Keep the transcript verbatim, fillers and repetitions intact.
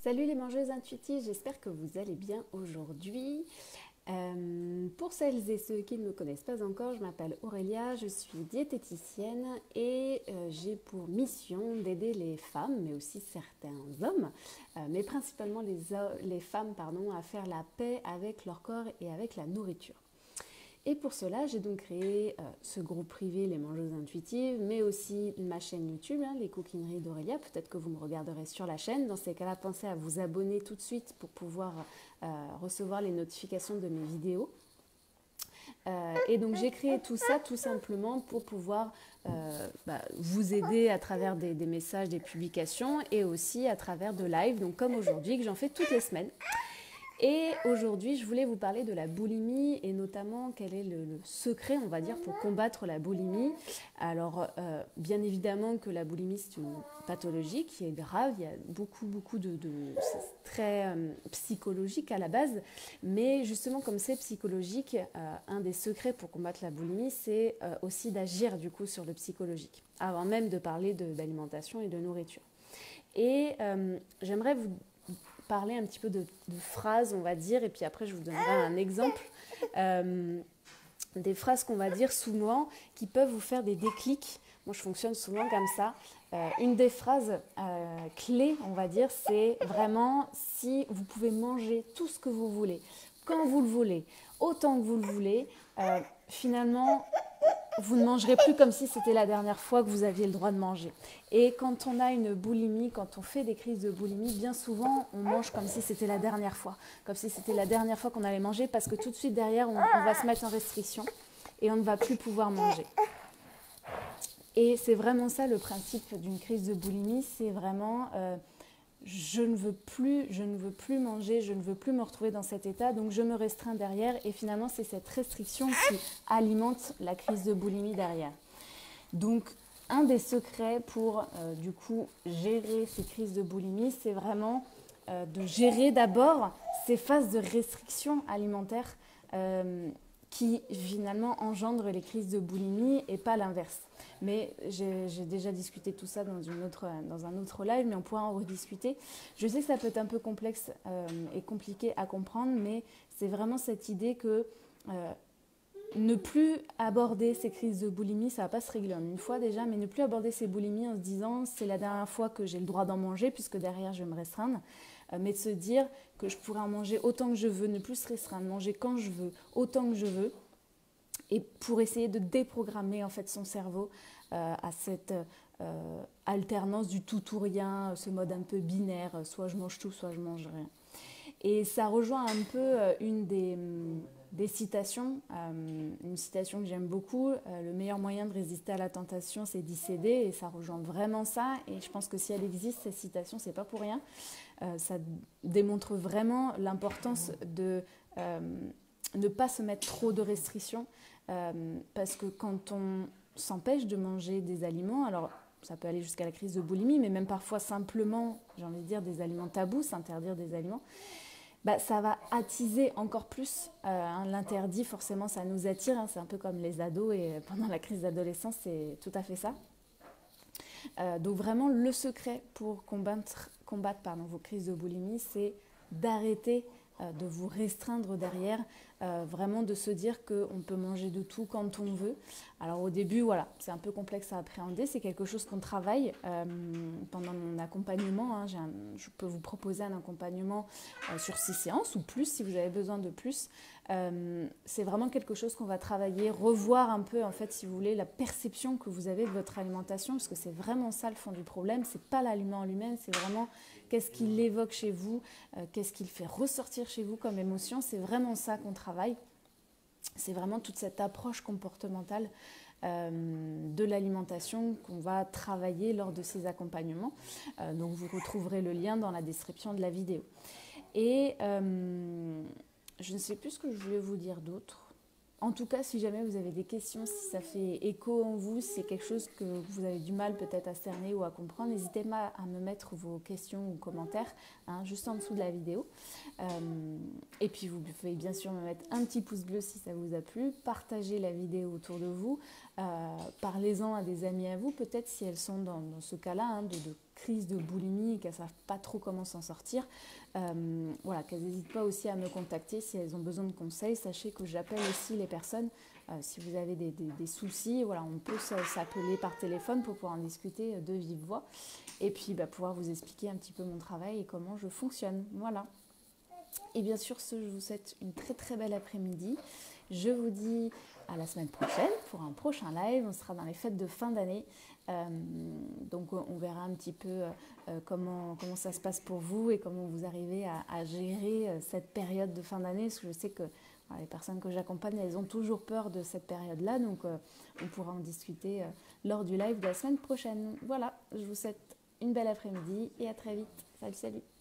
Salut les mangeuses intuitives, j'espère que vous allez bien aujourd'hui. Euh, pour celles et ceux qui ne me connaissent pas encore, je m'appelle Aurélia, je suis diététicienne et euh, j'ai pour mission d'aider les femmes, mais aussi certains hommes, euh, mais principalement les, les femmes pardon, à faire la paix avec leur corps et avec la nourriture. Et pour cela, j'ai donc créé euh, ce groupe privé, les mangeuses intuitives, mais aussi ma chaîne YouTube, hein, les coquineries d'Aurélia. Peut-être que vous me regarderez sur la chaîne. Dans ces cas-là, pensez à vous abonner tout de suite pour pouvoir euh, recevoir les notifications de mes vidéos. Euh, et donc j'ai créé tout ça tout simplement pour pouvoir euh, bah, vous aider à travers des, des messages, des publications et aussi à travers de live, donc comme aujourd'hui, que j'en fais toutes les semaines. Et aujourd'hui, je voulais vous parler de la boulimie et notamment quel est le, le secret, on va dire, pour combattre la boulimie. Alors, euh, bien évidemment que la boulimie, c'est une pathologie qui est grave. Il y a beaucoup, beaucoup de... de c'est très euh, psychologique à la base. Mais justement, comme c'est psychologique, euh, un des secrets pour combattre la boulimie, c'est euh, aussi d'agir du coup sur le psychologique, avant même de parler de, d'alimentation et de nourriture. Et euh, j'aimerais vous parler un petit peu de, de phrases, on va dire, et puis après je vous donnerai un exemple, euh, des phrases qu'on va dire souvent qui peuvent vous faire des déclics. Moi je fonctionne souvent comme ça. Euh, une des phrases euh, clés, on va dire, c'est vraiment si vous pouvez manger tout ce que vous voulez, quand vous le voulez, autant que vous le voulez, euh, finalement vous ne mangerez plus comme si c'était la dernière fois que vous aviez le droit de manger. Et quand on a une boulimie, quand on fait des crises de boulimie, bien souvent, on mange comme si c'était la dernière fois. Comme si c'était la dernière fois qu'on allait manger parce que tout de suite derrière, on, on va se mettre en restriction et on ne va plus pouvoir manger. Et c'est vraiment ça le principe d'une crise de boulimie, c'est vraiment... Euh, je ne veux plus, je ne veux plus manger, je ne veux plus me retrouver dans cet état, donc je me restreins derrière et finalement c'est cette restriction qui alimente la crise de boulimie derrière. Donc un des secrets pour euh, du coup gérer ces crises de boulimie, c'est vraiment euh, de gérer d'abord ces phases de restriction alimentaire euh, qui finalement engendrent les crises de boulimie et pas l'inverse. Mais j'ai, j'ai déjà discuté tout ça dans, une autre, dans un autre live, mais on pourra en rediscuter. Je sais que ça peut être un peu complexe euh, et compliqué à comprendre, mais c'est vraiment cette idée que euh, ne plus aborder ces crises de boulimie, ça ne va pas se régler en une fois déjà, mais ne plus aborder ces boulimies en se disant c'est la dernière fois que j'ai le droit d'en manger puisque derrière je vais me restreindre, euh, mais de se dire que je pourrais en manger autant que je veux, ne plus se restreindre, manger quand je veux, autant que je veux, et pour essayer de déprogrammer en fait son cerveau euh, à cette euh, alternance du tout ou rien, ce mode un peu binaire, soit je mange tout, soit je mange rien. Et ça rejoint un peu euh, une des, des citations, euh, une citation que j'aime beaucoup, euh, le meilleur moyen de résister à la tentation, c'est d'y céder, et ça rejoint vraiment ça, et je pense que si elle existe, cette citation, c'est pas pour rien. Euh, ça démontre vraiment l'importance de euh, ne pas se mettre trop de restrictions, euh, parce que quand on s'empêche de manger des aliments, alors ça peut aller jusqu'à la crise de boulimie, mais même parfois simplement, j'ai envie de dire, des aliments tabous, s'interdire des aliments, bah, ça va attiser encore plus euh, hein, l'interdit. Forcément, ça nous attire, hein, c'est un peu comme les ados, et pendant la crise d'adolescence, c'est tout à fait ça. Euh, donc vraiment, le secret pour combattre, combattre pardon, vos crises de boulimie, c'est d'arrêter euh, de vous restreindre derrière, euh, vraiment de se dire qu'on peut manger de tout quand on veut. Alors au début, voilà, c'est un peu complexe à appréhender, c'est quelque chose qu'on travaille euh, pendant mon accompagnement. Hein, j'ai un, je peux vous proposer un accompagnement euh, sur six séances ou plus si vous avez besoin de plus. Euh, c'est vraiment quelque chose qu'on va travailler, revoir un peu en fait, si vous voulez, la perception que vous avez de votre alimentation, parce que c'est vraiment ça le fond du problème. C'est pas l'aliment en lui-même, c'est vraiment qu'est-ce qu'il évoque chez vous, euh, qu'est-ce qu'il fait ressortir chez vous comme émotion. C'est vraiment ça qu'on travaille. C'est vraiment toute cette approche comportementale euh, de l'alimentation qu'on va travailler lors de ces accompagnements. Euh, donc vous retrouverez le lien dans la description de la vidéo. Et euh, je ne sais plus ce que je voulais vous dire d'autre. En tout cas, si jamais vous avez des questions, si ça fait écho en vous, si c'est quelque chose que vous avez du mal peut-être à cerner ou à comprendre, n'hésitez pas à me mettre vos questions ou commentaires hein, juste en dessous de la vidéo. Euh, et puis vous pouvez bien sûr me mettre un petit pouce bleu si ça vous a plu, partagez la vidéo autour de vous, euh, parlez-en à des amis à vous, peut-être si elles sont dans, dans ce cas-là, hein, de, de crise de boulimie et qu'elles ne savent pas trop comment s'en sortir, euh, voilà, qu'elles n'hésitent pas aussi à me contacter si elles ont besoin de conseils. Sachez que j'appelle aussi les personnes euh, si vous avez des, des, des soucis. Voilà, on peut s'appeler par téléphone pour pouvoir en discuter de vive voix et puis bah, pouvoir vous expliquer un petit peu mon travail et comment je fonctionne. Voilà. Et bien sûr, ce, je vous souhaite une très très belle après-midi. Je vous dis à la semaine prochaine pour un prochain live. On sera dans les fêtes de fin d'année. Euh, donc on verra un petit peu euh, comment, comment ça se passe pour vous et comment vous arrivez à, à gérer euh, cette période de fin d'année. Parce que je sais que voilà, les personnes que j'accompagne, elles ont toujours peur de cette période-là. Donc euh, on pourra en discuter euh, lors du live de la semaine prochaine. Voilà, je vous souhaite une belle après-midi et à très vite. Salut, salut.